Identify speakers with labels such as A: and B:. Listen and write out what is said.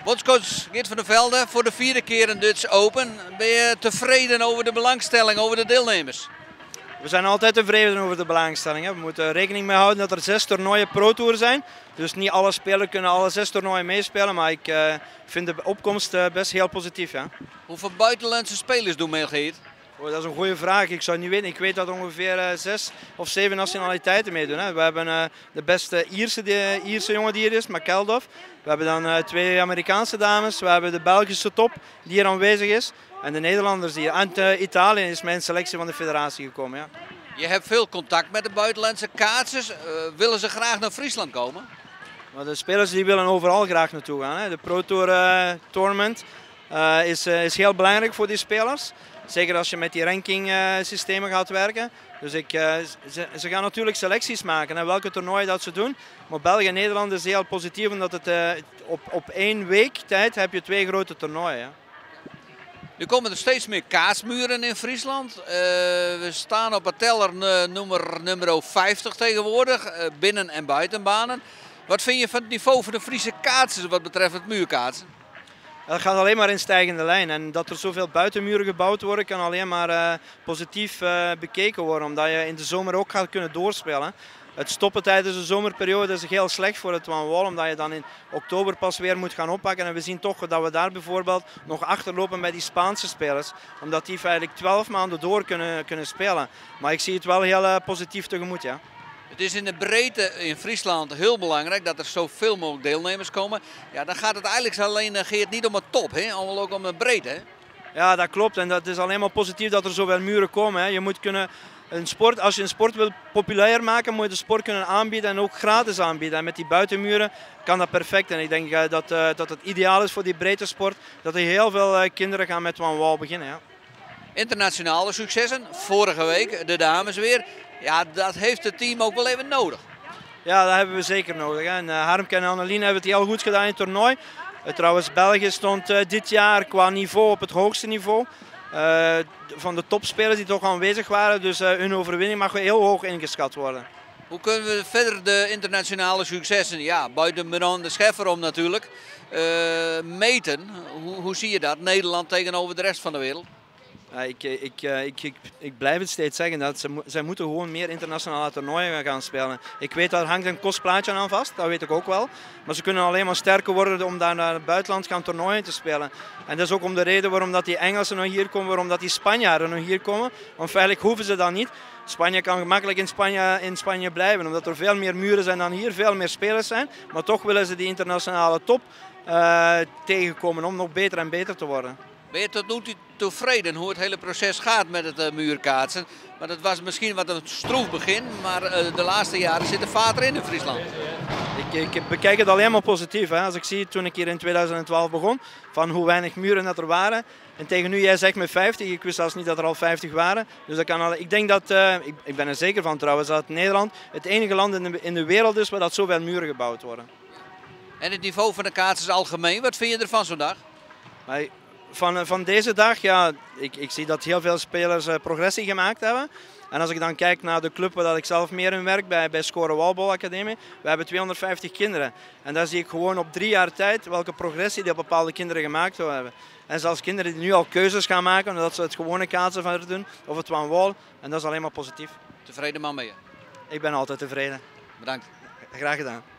A: Bondscoach Geert van der Velde, voor de 4e keer een Dutch Open. Ben je tevreden over de belangstelling, over de deelnemers?
B: We zijn altijd tevreden over de belangstelling. We moeten rekening mee houden dat er 6 toernooien Pro Tour zijn. Dus niet alle spelers kunnen alle 6 toernooien meespelen. Maar ik vind de opkomst best heel positief. Ja.
A: Hoeveel buitenlandse spelers doen mee, Geert?
B: Oh, dat is een goede vraag. Ik zou het niet weten. Ik weet dat ongeveer 6 of 7 nationaliteiten meedoen. Hè. We hebben de beste Ierse jongen die hier is, McElduff. We hebben dan 2 Amerikaanse dames. We hebben de Belgische top die hier aanwezig is. En de Nederlanders die hier. En Italië is mijn selectie van de federatie gekomen. Ja.
A: Je hebt veel contact met de buitenlandse kaatsers. Willen ze graag naar Friesland komen?
B: Maar de spelers die willen overal graag naartoe gaan. Hè. De Pro Tour Tournament is heel belangrijk voor die spelers. Zeker als je met die ranking systemen gaat werken. Dus ze gaan natuurlijk selecties maken, hè, welke toernooien dat ze doen. Maar België en Nederland is heel positief, omdat het op 1 week tijd heb je 2 grote toernooien. Ja.
A: Nu komen er steeds meer kaasmuren in Friesland. We staan op het teller nummer 50 tegenwoordig, binnen- en buitenbanen. Wat vind je van het niveau van de Friese kaatsers wat betreft het muurkaatsen?
B: Dat gaat alleen maar in stijgende lijn. En dat er zoveel buitenmuren gebouwd worden, kan alleen maar positief bekeken worden. Omdat je in de zomer ook gaat kunnen doorspelen. Het stoppen tijdens de zomerperiode is heel slecht voor het Van Wal, omdat je dan in oktober pas weer moet gaan oppakken. En we zien toch dat we daar bijvoorbeeld nog achterlopen bij die Spaanse spelers. Omdat die eigenlijk 12 maanden door kunnen spelen. Maar ik zie het wel heel positief tegemoet. Ja.
A: Het is in de breedte in Friesland heel belangrijk dat er zoveel mogelijk deelnemers komen. Ja, dan gaat het eigenlijk alleen, Geert, niet om het top, hè? Allemaal ook om de breedte. Hè?
B: Ja, dat klopt. En dat is alleen maar positief dat er zoveel muren komen. Hè. Je moet kunnen als je een sport wil populair maken, moet je de sport kunnen aanbieden en ook gratis aanbieden. En met die buitenmuren kan dat perfect. En ik denk dat het ideaal is voor die breedte sport, dat er heel veel kinderen gaan met Van Wal beginnen. Ja.
A: Internationale successen, vorige week de dames weer. Ja, dat heeft het team ook wel even nodig.
B: Ja, dat hebben we zeker nodig. Hè. En Harmke en Annelien hebben het heel goed gedaan in het toernooi. Trouwens, België stond dit jaar qua niveau op het hoogste niveau. Van de topspelers die toch aanwezig waren. Dus hun overwinning mag heel hoog ingeschat worden.
A: Hoe kunnen we verder de internationale successen, ja, buiten Meron de Scheffer om natuurlijk, meten? Hoe zie je dat? Nederland tegenover de rest van de wereld?
B: Ik blijf het steeds zeggen, dat zij moeten gewoon meer internationale toernooien gaan spelen. Ik weet dat er hangt een kostplaatje aan vast, dat weet ik ook wel. Maar ze kunnen alleen maar sterker worden om daar naar het buitenland gaan toernooien te spelen. En dat is ook om de reden waarom dat die Engelsen nog hier komen, waarom dat die Spanjaarden nog hier komen. Want feitelijk hoeven ze dat niet. Spanje kan gemakkelijk in Spanje blijven, omdat er veel meer muren zijn dan hier, veel meer spelers zijn. Maar toch willen ze die internationale top tegenkomen om nog beter en beter te worden.
A: Ben je tot nu toe tevreden hoe het hele proces gaat met het muurkaatsen? Maar dat was misschien wat een stroef begin, maar de laatste jaren zit er vaart in Friesland.
B: Ik bekijk het alleen maar positief. Hè. Als ik zie, toen ik hier in 2012 begon, van hoe weinig muren dat er waren. En tegen nu, jij zegt met 50, ik wist zelfs niet dat er al 50 waren. Dus dat kan ik denk dat, ik ben er zeker van trouwens, dat Nederland het enige land in de wereld is waar dat zoveel muren gebouwd worden.
A: En het niveau van de kaatsers algemeen, wat vind je ervan zo'n dag?
B: Van deze dag, ja, ik zie dat heel veel spelers progressie gemaakt hebben. En als ik dan kijk naar de club waar ik zelf meer in werk, bij Score Walball Academie, we hebben 250 kinderen. En daar zie ik gewoon op 3 jaar tijd welke progressie die bepaalde kinderen gemaakt hebben. En zelfs kinderen die nu al keuzes gaan maken, omdat ze het gewone kaatsen verder doen, of het Van Wal. En dat is alleen maar positief.
A: Tevreden man ben je?
B: Ik ben altijd tevreden.
A: Bedankt.
B: Graag gedaan.